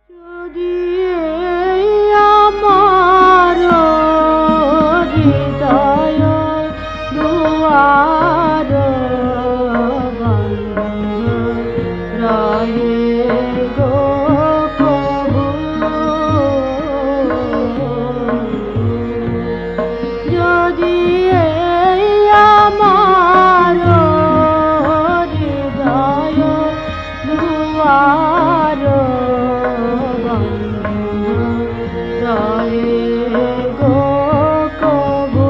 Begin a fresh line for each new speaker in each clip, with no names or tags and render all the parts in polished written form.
যদি এই আমার হৃদয় দুয়ার বন্ধ রহে গো প্রভু, যদি এই আমার হৃদয় দুয়ার রহে গো প্রভু,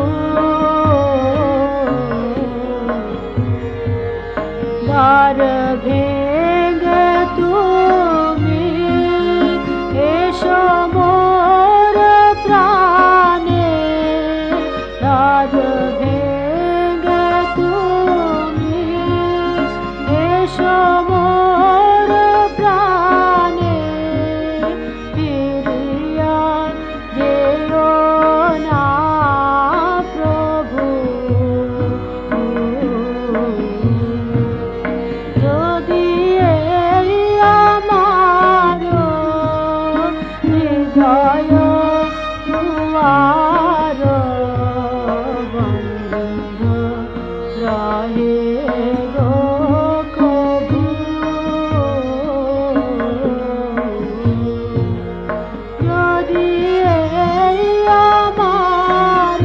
দ্বার ভেঙে তুমি এসো মোর প্রাণে, দ্বার ভেঙে তুমি এসো মোর প্রাণে, ফিরিয়া যেও না প্রভু, যদি এই আমার হৃদয় দুয়ার বন্ধ রহে গো প্রভু, যদি এই আমার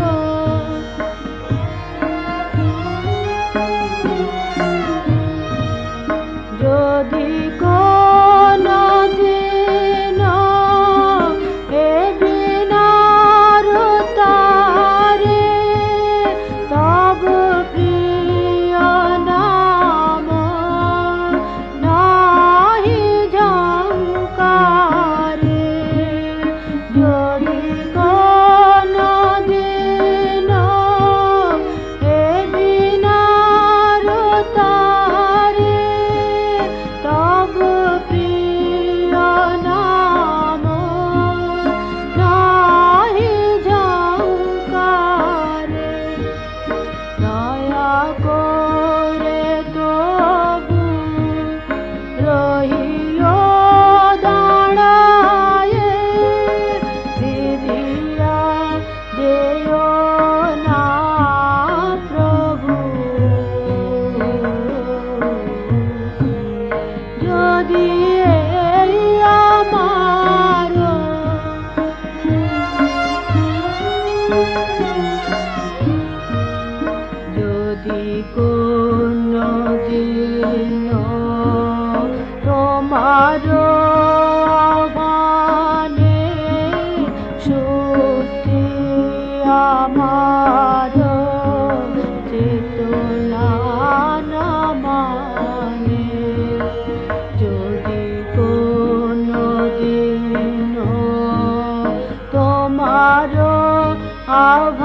যদি কোনো দিন এ বিনার তারে তব প্রিয় নাম নাহি ঝঙ্কারে, যদি কোনো দিন এ বিনার তারে তব প্রিয় নাম নাহি ঝঙ্কারে, দয়া করে তবু রহিও দাঁড়ায়ে, ফিরিয়া যেও না প্রভু, যদি এই আমার যদি কোনো দিন তোমার আহ্বানে সত্যি আমার চেতনা না মানে, যদি কোনো দিন তোমার